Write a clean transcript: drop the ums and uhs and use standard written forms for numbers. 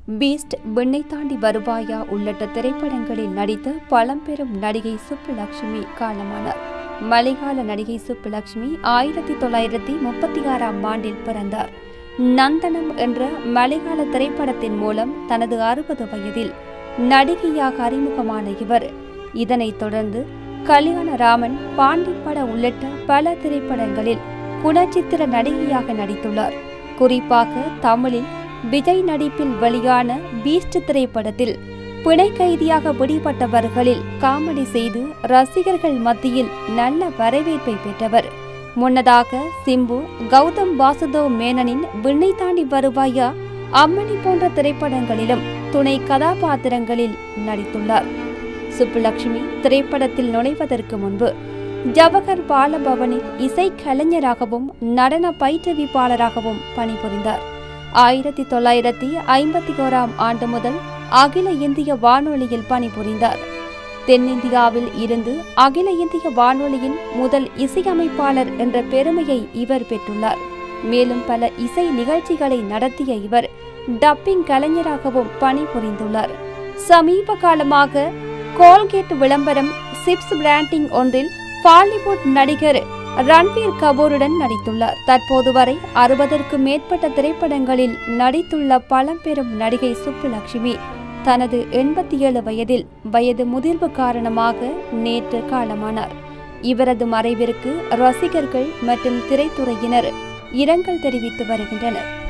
Beast, விண்ணை தாண்டி வருவாயா உள்ளிட்ட திரைப்படங்களில் நடித்த பழம்பெரும் நடிகை சுப்புலட்சுமி காலமானார். மலையாள நடிகை சுப்புலட்சுமி 1936ஆம் ஆண்டில் பிறந்தார். நந்தனம் என்ற மலையாள திரைப்படத்தின் மூலம் தனது 60 வயதில் நடிகையாக அறிமுகமான இவர் இதனைத் தொடர்ந்து கல்யாணராமன், பாண்டிப்பட உள்ளிட்ட பல திரைப்படங்களில் குணச்சித்திர நடிகையாக நடித்துள்ளார். குறிப்பாக தமிழில் விஜய் நடிப்பில் வெளியான பீஸ்ட் திரைப்படத்தில் பிணை கைதியாக பிடிபட்டவர்களில் காமெடி செய்து ரசிகர்கள் மத்தியில் நல்ல வரவேற்பை பெற்றவர். முன்னதாக சிம்பு, கௌதம் வாசுதேவ் மேனனின் விண்ணை தாண்டி வருவாயா, அம்மணி போன்ற திரைப்படங்களிலும் துணை கதாபாத்திரங்களில் நடித்துள்ளார். சுப்புலட்சுமி திரைப்படத்தில் நுழைவதற்கு முன்பு ஜவஹர் பாலபவனில் இசை கலைஞராகவும் நடன பயிற்றுவிப்பாளராகவும் பணிபுரிந்தார். 1951ஆம் ஆண்டு முதல் அகில இந்திய வானொலியில் பணிபுரிந்தார். தென்னிந்தியாவில் இருந்து அகில இந்திய வானொலியின் முதல் இசையமைப்பாளர் என்ற பெருமையை இவர் பெற்றுள்ளார். மேலும் பல இசை நிகழ்ச்சிகளை நடத்திய இவர் டப்பிங் கலைஞராகவும் பணிபுரிந்துள்ளார். சமீப காலமாக கோல்கேட் விளம்பரம் சிப்ஸ் பிராண்டிங் ஒன்றில் பாலிவுட் நடிகர் ரன்வீர் கபூருடன் நடித்துள்ளார். தற்போது வரை 60க்கும் மேற்பட்ட திரைப்படங்களில் நடித்துள்ள பழம்பெரும் நடிகை சுப்புலட்சுமி தனது 87 வயதில் வயது முதிர்வு காரணமாக நேற்று காலமானார். இவரது மறைவிற்கு ரசிகர்கள் மற்றும் திரைத்துறையினர் இரங்கல் தெரிவித்து வருகின்றனர்.